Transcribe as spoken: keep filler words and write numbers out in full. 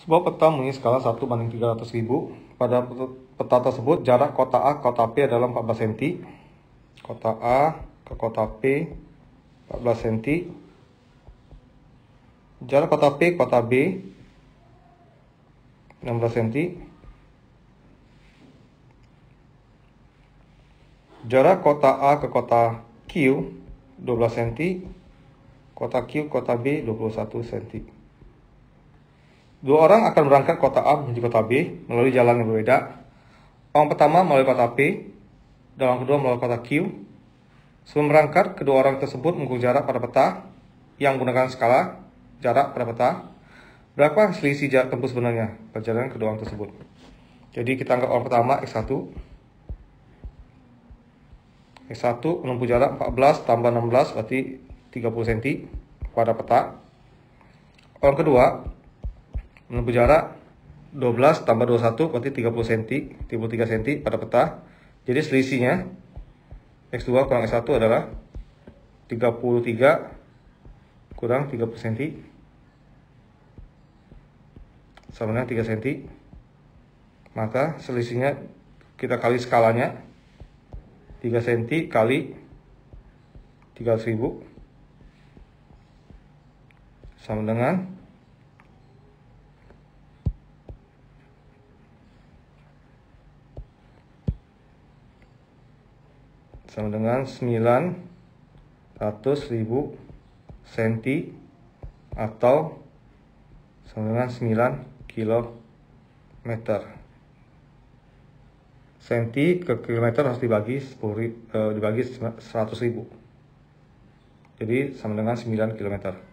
Sebuah peta mempunyai skala satu banding tiga ratus ribu. Pada peta tersebut, jarak kota A ke kota P adalah empat belas sentimeter. Kota A ke kota P empat belas sentimeter. Jarak kota P ke kota B enam belas sentimeter. Jarak kota A ke kota Q dua belas sentimeter. Kota Q ke kota B dua puluh satu sentimeter. Dua orang akan berangkat kota A menuju kota B melalui jalan yang berbeda. Orang pertama melalui kota P, dan orang kedua melalui kota Q. Sebelum berangkat, kedua orang tersebut mengukur jarak pada peta yang menggunakan skala jarak pada peta. Berapa selisih jarak tempuh sebenarnya perjalanan kedua orang tersebut? Jadi kita anggap orang pertama X satu. X satu menempuh jarak empat belas tambah enam belas berarti tiga puluh sentimeter pada peta. Orang kedua menempuh jarak dua belas tambah dua puluh satu berarti tiga puluh sentimeter, tiga puluh tiga sentimeter pada peta. Jadi selisihnya X dua kurang X satu adalah tiga puluh tiga kurang tiga puluh sentimeter sama dengan tiga sentimeter. Maka selisihnya kita kali skalanya, tiga sentimeter kali tiga ratus ribu sama dengan sama dengan sembilan ratus ribu senti atau sama dengan sembilan kilometer. Senti ke kilometer harus dibagi sepuluh, eh, dibagi seratus ribu. Jadi sama dengan sembilan kilometer.